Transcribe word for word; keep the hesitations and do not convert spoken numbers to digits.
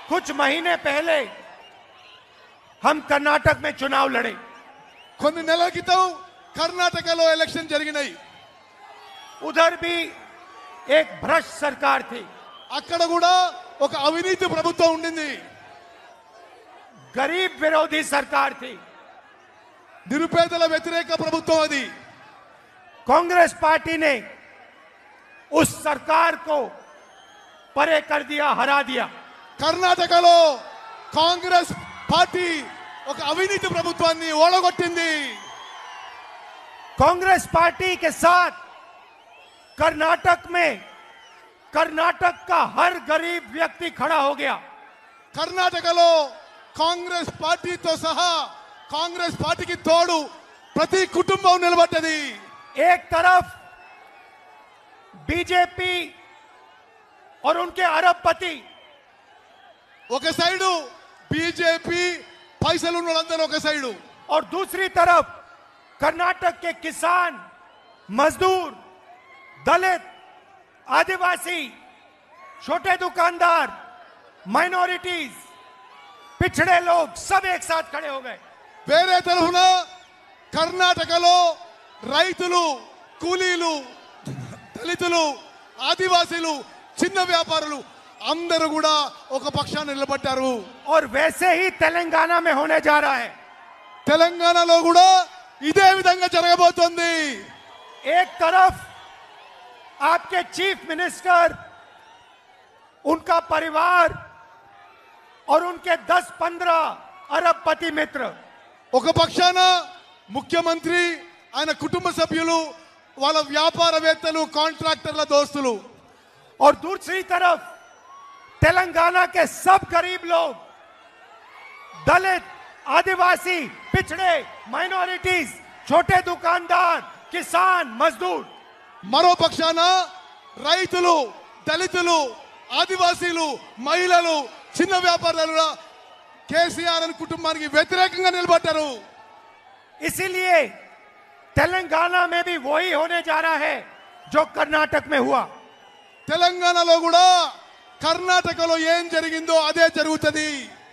कुछ महीने पहले हम कर्नाटक में चुनाव लड़े। కొన్ని నెలల క్రితం కర్ణాటకలో ఎలక్షన్ జరిగినాయి। उधर भी एक भ्रष्ट सरकार थी। అక్కడ కూడా ఒక అవినీతి ప్రభుత్వం ఉండింది। गरीब विरोधी सरकार थी। నిరుపేదల వ్యతిరేక ప్రభుత్వం అది। कांग्रेस पार्टी ने उस सरकार को परे कर दिया, हरा दिया। కర్ణాటకలో కాంగ్రెస్ పార్టీ ఒక అవినీతి ప్రభుత్వాన్ని ఓడగొట్టింది। कांग्रेस पार्टी के साथ कर्नाटक में कर्नाटक का हर गरीब व्यक्ति खड़ा हो गया। కర్ణాటకలో కాంగ్రెస్ పార్టీతో సహా కాంగ్రెస్ పార్టీకి తోడు ప్రతి కుటుంబం నిలబడ్డది। एक तरफ बीजेपी और उनके अरबपति, ఒక సైడు బీజేపీ పైసలు ఉన్న వాళ్ళందరూ ఒక సైడు, और दूसरी तरफ कर्नाटक के किसान, मजदूर, दलित, आदिवासी, छोटे दुकानदार, माइनॉरिटीज, पिछड़े लोग सब एक साथ खड़े हो गए। వేరే తరఫున కర్ణాటకలో రైతులు, కూలీలు, దళితులు, ఆదివాసీలు, చిన్న వ్యాపారులు అందరూ కూడా ఒక పక్షాన నిలబడ్డారు। और वैसे ही तेलंगाना में होने जा रहा है। తెలంగాణలో కూడా ఇదే విధంగా జరగబోతోంది। एक तरफ आपके चीफ मिनिस्टर, उनका परिवार और उनके दस पंद्रह अरबपति मित्र, ఒక పక్షాన ముఖ్యమంత్రి, ఆయన కుటుంబ సభ్యులు, వాళ్ళ వ్యాపారవేత్తలు, కాంట్రాక్టర్ల దోస్తులు, और दूसरी तरफ तेलंगाना के सब गरीब लोग, दलित, आदिवासी, पिछड़े, माइनॉरिटीज, छोटे दुकानदार, किसान, मजदूर। మరో పక్షాన రైతులు, దళితులు, ఆదివాసీలు, మహిళలు, చిన్న వ్యాపారులు కేసీఆర్ కుటుంబానికి వ్యతిరేకంగా నిలబడ్డారు। इसीलिए तेलंगाना में भी वही होने जा रहा है जो कर्नाटक में हुआ। తెలంగాణలో కూడా కర్ణాటకలో ఏం జరిగిందో అదే జరుగుతుంది।